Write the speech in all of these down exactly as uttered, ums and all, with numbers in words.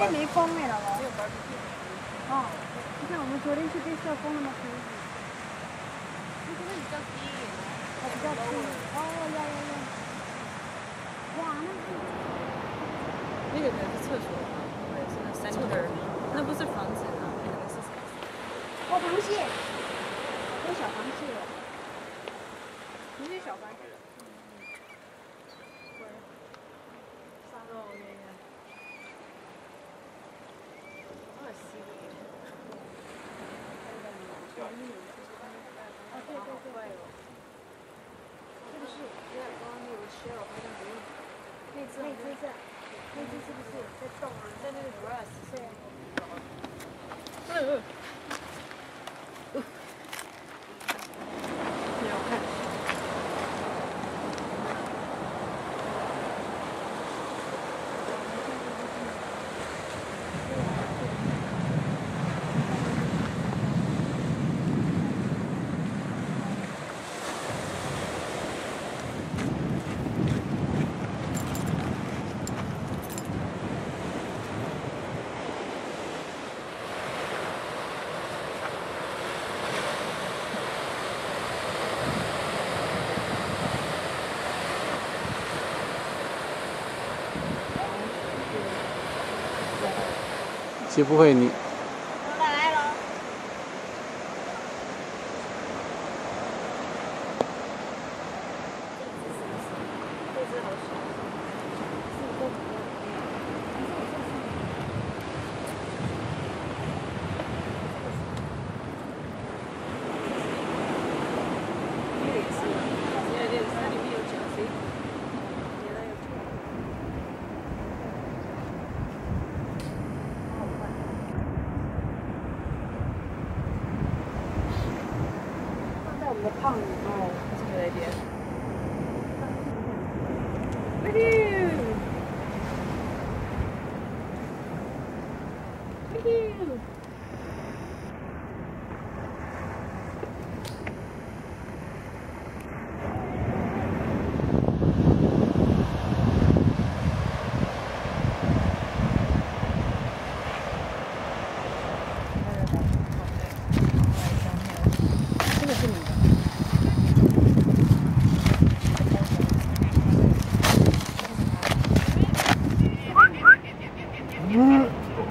天没风哎，老公。哦，你看我们昨天去被射风了吗？可以。你这边比较低，哦，比较低。哦呀呀呀！哇，那是。 那个可能是厕所吧，或者是 center， 那不是房子啊，那个是。 哦，螃蟹，有小螃蟹，有些小螃蟹。沙漏那个。哦，seaweed。哦，对对对。是不是？对，刚刚那个 shell 好像没有。那只那只是，那只是不是在动啊？在那个 grass。对。嗯嗯。没有看。 学不会你。 来了。这只好小。胖子哦， 这个来点。 Thank you. Thank you. 这个是你的。嗯。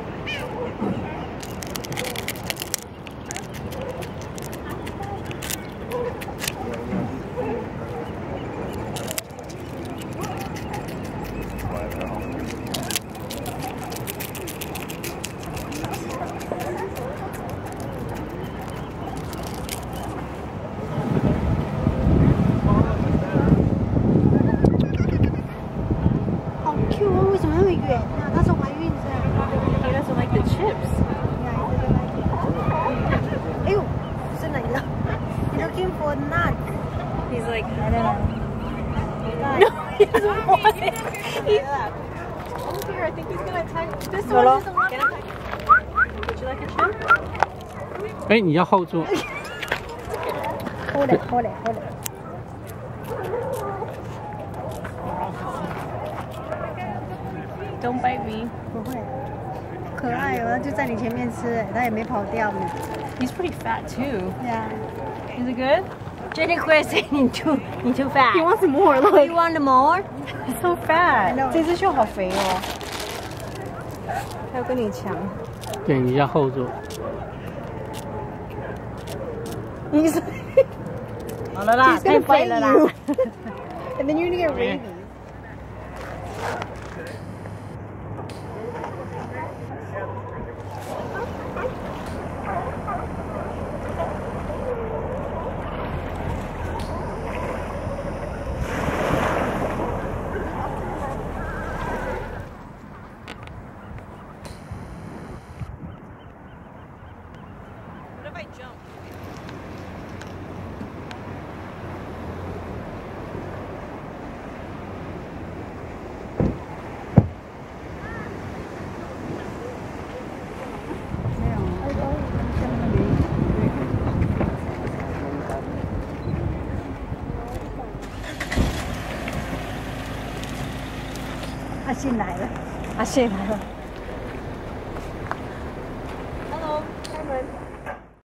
好 Q 哦，为什么那么远呢？她是怀孕是吧？ He doesn't like the chips. 哎呦，是哪了 ？He's looking for nuts. He's like, I don't know. no, he doesn't want it. He's over here. I think he's gonna attack this one. This one. Can I? Would you like a chip? 哎，你要 hold 住。 Hold it, hold it, hold it. Don't bite me. 不会，可爱哦，它就在你前面吃，它也没跑掉呢。 He's pretty fat too. Yeah. Is it good? Jenny Chris, you too, you too fat. He wants more. Look. You want more? He's so fat. 这只秀好肥哦，它要跟你抢。 对，你要 hold 住。 你是好了啦， 太肥了啦。And then you're gonna get rabies. What if I jump? 阿信来了， 阿信来了。